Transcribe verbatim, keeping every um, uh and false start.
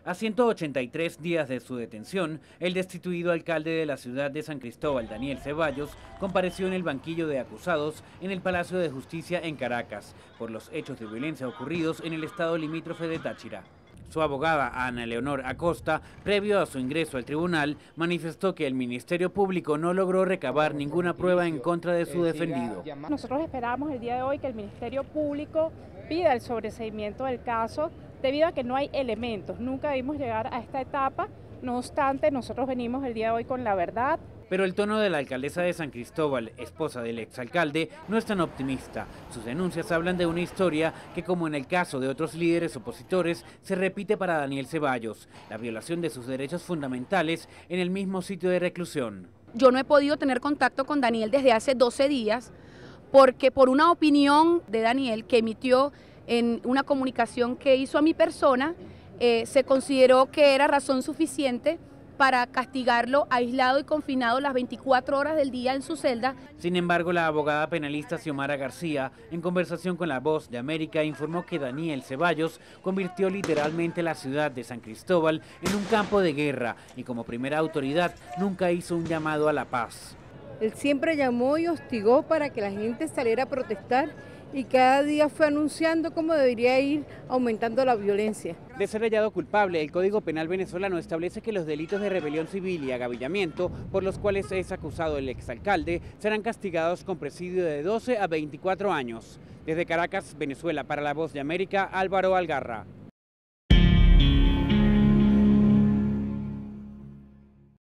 A ciento ochenta y tres días de su detención, el destituido alcalde de la ciudad de San Cristóbal, Daniel Ceballos, compareció en el banquillo de acusados en el Palacio de Justicia en Caracas por los hechos de violencia ocurridos en el estado limítrofe de Táchira. Su abogada, Ana Leonor Acosta, previo a su ingreso al tribunal, manifestó que el Ministerio Público no logró recabar ninguna prueba en contra de su defendido. Nosotros esperamos el día de hoy que el Ministerio Público pida el sobreseimiento del caso, debido a que no hay elementos. Nunca debimos llegar a esta etapa, no obstante, nosotros venimos el día de hoy con la verdad. Pero el tono de la alcaldesa de San Cristóbal, esposa del exalcalde, no es tan optimista. Sus denuncias hablan de una historia que, como en el caso de otros líderes opositores, se repite para Daniel Ceballos, la violación de sus derechos fundamentales en el mismo sitio de reclusión. Yo no he podido tener contacto con Daniel desde hace doce días, porque por una opinión de Daniel que emitió en una comunicación que hizo a mi persona, eh, se consideró que era razón suficiente para castigarlo aislado y confinado las veinticuatro horas del día en su celda. Sin embargo, la abogada penalista Xiomara García, en conversación con La Voz de América, informó que Daniel Ceballos convirtió literalmente la ciudad de San Cristóbal en un campo de guerra y como primera autoridad nunca hizo un llamado a la paz. Él siempre llamó y hostigó para que la gente saliera a protestar y cada día fue anunciando cómo debería ir aumentando la violencia. De ser hallado culpable, el Código Penal venezolano establece que los delitos de rebelión civil y agavillamiento, por los cuales es acusado el exalcalde, serán castigados con presidio de doce a veinticuatro años. Desde Caracas, Venezuela, para La Voz de América, Álvaro Algarra.